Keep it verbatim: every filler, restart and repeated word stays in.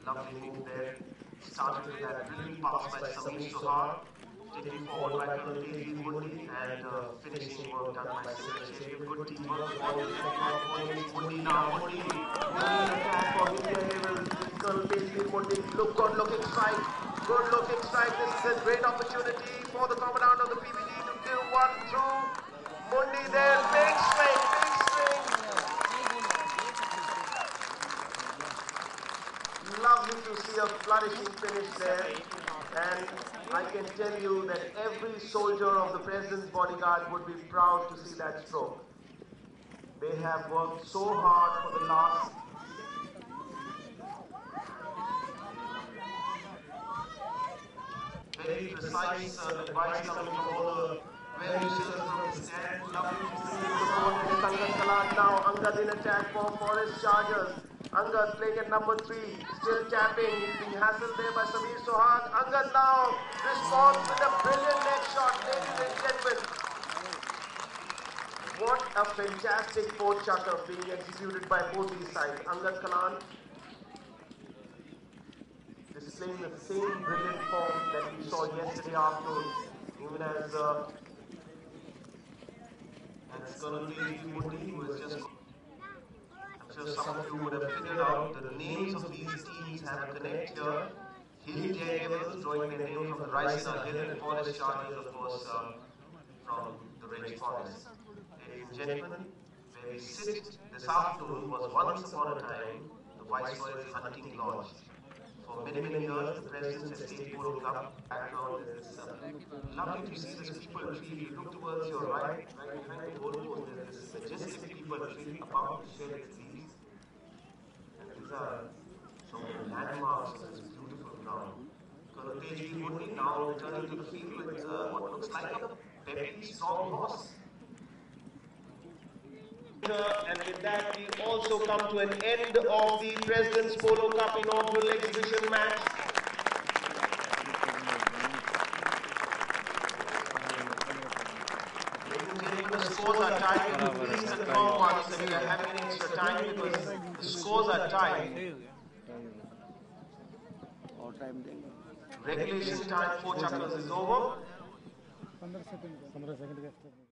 Lovely move there. Started with that brilliant pass by Samir Suhag, taken forward by Colonel Tejveer Mundi, and uh, finishing work done by Simran Shetty. Good teamwork. The ball is getting off Colonel Mundi now. Mundi, brilliant attack for India Devils. Colonel Tejveer Mundi, look, good looking strike. Good looking strike. This is a great opportunity for the commandant of the P B D to give one through. Mundi there, big swing, big swing. Lovely to see a flourishing finish there, and I can tell you that every soldier of the President's bodyguard would be proud to see that stroke. They have worked so hard for the last very precise uh, advice coming from all the various from the stand. Lovely to see the support with Angad Kalan now. Angad in attack for Forest Chargers. Angad playing at number three, still tapping. He's being hassled there by Samir Suhag. Angad now responds with a brilliant neck shot, ladies and gentlemen. What a fantastic fourth chukker being executed by both these sides. Angad Kalan displaying the same brilliant form that we saw yesterday afternoon, even as uh, as Colonel Tejveer Mundi, who has just. I'm sure some of you would have figured out that the names of these teams have a connect here. Hill Daredevils drawing their name from the Raisina Hill, and Forest Chargers, of course, uh, from the Range Forest. Ladies and gentlemen, where we sit this afternoon was once upon a time the Viceroy's hunting lodge. For many, many years, the President's Estate Polo Club background is uh, lovely to see this people tree. You look towards your right, right behind the goalpost, there is this majestic people tree about to shed its leaves. And these are some of the landmarks of this beautiful ground. Colonel Tejveer Mundi now returning to the field with uh, what looks like a peppy, strong horse. And with that, we also come to an end of the President's Polo Cup inaugural exhibition match. Ladies and gentlemen, the scores are tied. Please confirm once that we are having extra time, because the scores are tied. Regulation time, four chukkers is over.